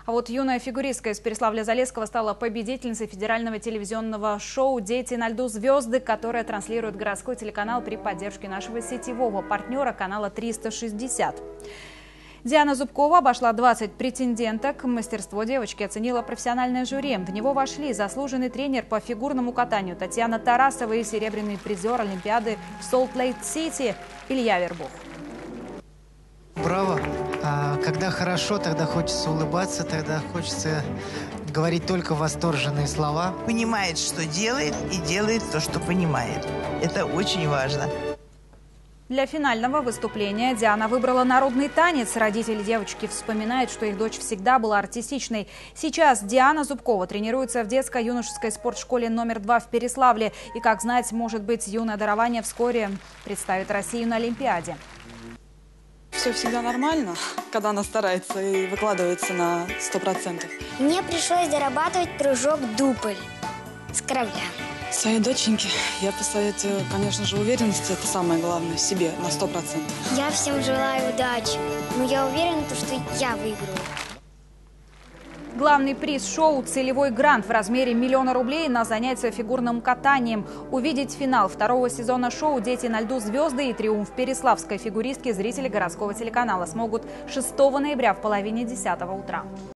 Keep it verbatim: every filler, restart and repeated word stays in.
А вот юная фигуристка из Переславля-Залесского стала победительницей федерального телевизионного шоу «Дети на льду. Звезды», которое транслирует городской телеканал при поддержке нашего сетевого партнера канала триста шестьдесят. Диана Зубкова обошла двадцать претенденток. Мастерство девочки оценила профессиональное жюри. В него вошли заслуженный тренер по фигурному катанию Татьяна Тарасова и серебряный призер Олимпиады в Солт-Лейк-Сити Илья Вербух. Браво! А когда хорошо, тогда хочется улыбаться, тогда хочется говорить только восторженные слова. Понимает, что делает, и делает то, что понимает. Это очень важно. Для финального выступления Диана выбрала народный танец. Родители девочки вспоминают, что их дочь всегда была артистичной. Сейчас Диана Зубкова тренируется в детско-юношеской спортшколе номер два в Переславле. И, как знать, может быть, юное дарование вскоре представит Россию на Олимпиаде. Все всегда нормально, когда она старается и выкладывается на сто процентов. Мне пришлось дорабатывать прыжок дупль с корабля. Своей доченьке я посоветую, конечно же, уверенности. Это самое главное, в себе на сто процентов. Я всем желаю удачи, но я уверена, что я выиграю. Главный приз шоу – целевой грант в размере миллиона рублей на занятия фигурным катанием. Увидеть финал второго сезона шоу «Дети на льду. Звезды» и триумф переславской фигуристки зрители городского телеканала смогут шестого ноября в половине десятого утра.